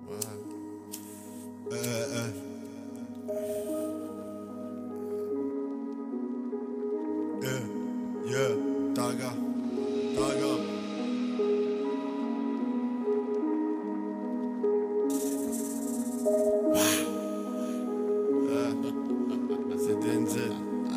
Taga. C'est Denzel.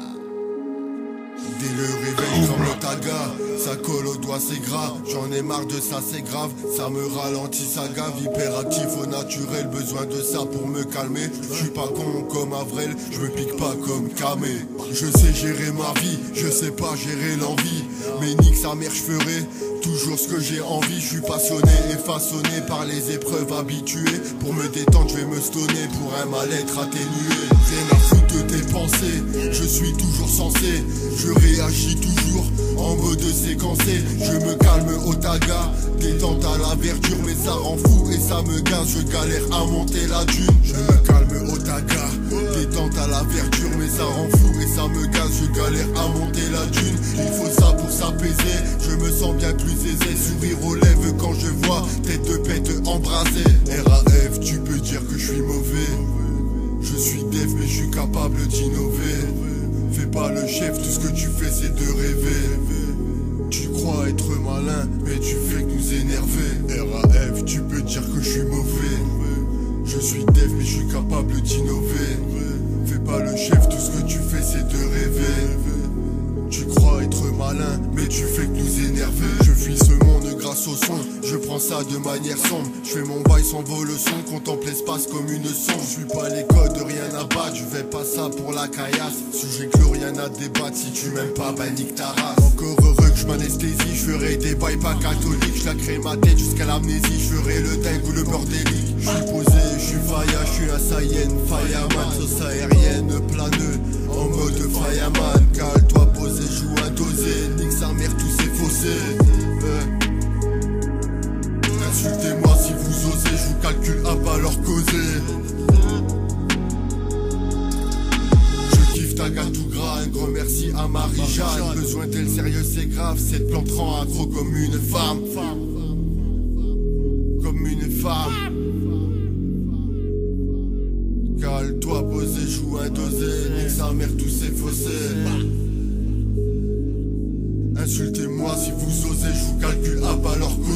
Dès le réveil comme le taga, ça colle au doigt c'est gras. J'en ai marre de ça c'est grave, ça me ralentit ça gave. Hyperactif au naturel, besoin de ça pour me calmer. Je suis pas con comme Avrel, je me pique pas comme Kamé. Je sais gérer ma vie, je sais pas gérer l'envie. Mais nique sa mère je ferai toujours ce que j'ai envie. Je suis passionné et façonné par les épreuves habituées. Pour me détendre je vais me stonner pour un mal-être atténué. Rien à foutre de tes pensées, je suis toujours censé. Je réagis toujours en mode séquencé. Je me calme au taga, détente à la verdure. Mais ça rend fou et ça me gaze, je galère à monter la dune. Je me calme au taga, détente à la verdure. Mais ça rend fou et ça me gaze, je galère à monter la dune. Il faut ça pour s'apaiser, je me sens bien plus aisé. Sourire aux lèvres quand je vois tête de bête embrasée. RAF, tu peux dire que je suis mauvais. Je suis dev mais je suis capable d'innover. Fais pas le chef, tout ce que tu fais c'est de rêver. Tu crois être malin, mais tu fais que nous énerver. RAF, tu peux dire que je suis mauvais. Je suis dev mais je suis capable d'innover. Fais pas le chef, tout ce que tu fais c'est de rêver. Tu crois être malin, mais tu fais que nous énerver. Je fuis ce monde grâce au son, je prends ça de manière sombre. Je fais mon bail sans vol le son, contemple l'espace comme une sonde. Je suis pas les codes, rien à battre, je fais pas ça pour la caillasse. Sujet clos, rien à débattre, si tu m'aimes pas, bah nique ta race. Encore heureux que je m'anesthésie, je ferai des bails pas catholiques. Je la crée ma tête jusqu'à l'amnésie, je ferai le dingue ou le bordélique. Je suis posé, je suis faïa, je suis un Saiyan, fireman, sauce aérienne, planeux, en mode fireman. Cale-toi posé, joue un dosé, nique sa mère tous ces fossés. Insultez-moi si vous osez, je vous calcule à pas leur causer. Je kiffe ta gare tout gras, un grand merci à Marie-Jeanne. Besoin d'elle sérieux c'est grave, cette plante rend accro comme une femme. Comme une femme. Cale-toi posé, joue un dosé, nique sa mère tous ces fossés. Insultez-moi si vous osez, je vous calcule à pas leur